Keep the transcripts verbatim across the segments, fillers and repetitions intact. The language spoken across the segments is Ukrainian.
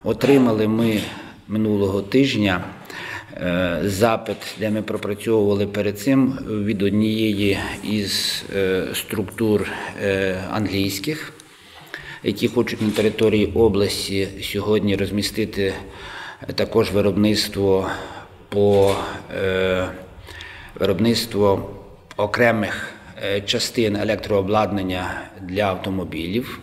Отримали ми минулого тижня запит, де ми пропрацьовували перед цим від однієї із структур англійських, які хочуть на території області сьогодні розмістити також виробництво по виробництво окремих частин електрообладнання для автомобілів.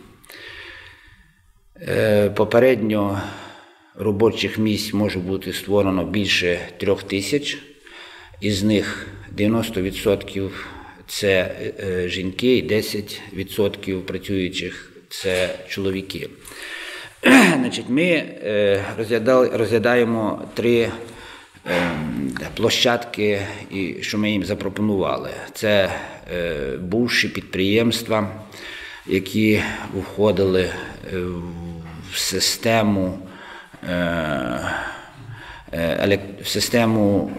Попередньо робочих місць може бути створено більше трьох тисяч, із них дев'яносто відсотків це жінки і десять відсотків працюючих це чоловіки. Значить, ми розглядаємо три площадки, що ми їм запропонували. Це бувші підприємства, які входили в систему в систему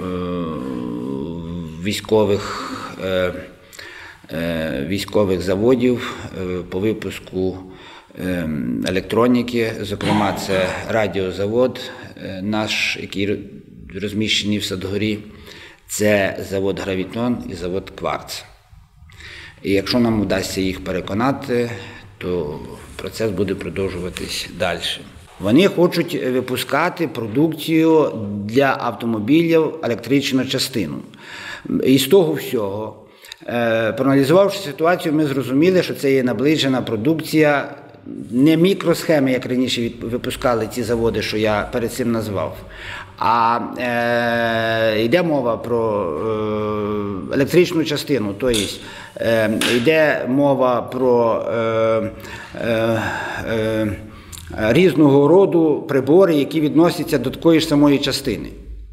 військових, військових заводів по випуску електроніки. Зокрема, це радіозавод наш, який розміщений в Садгорі, це завод «Гравітон» і завод «Кварц». І якщо нам вдасться їх переконати, то процес буде продовжуватись далі. Вони хочуть випускати продукцію для автомобілів електричну частину. І з того всього, проаналізувавши ситуацію, ми зрозуміли, що це є наближена продукція, не мікросхеми, як раніше випускали ті заводи, що я перед цим назвав, а е, йде мова про е, електричну частину, тобто е, йде мова про е, е, е, різного роду прибори, які відносяться до такої ж самої частини.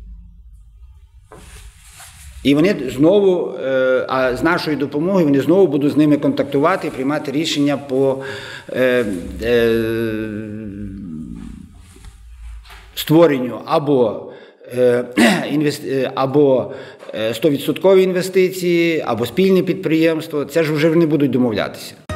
І вони знову, а з нашою допомогою, вони знову будуть з ними контактувати і приймати рішення по е, е, створенню або, е, інвести, або сто відсотків інвестиції, або спільне підприємство. Це ж вже вони будуть домовлятися.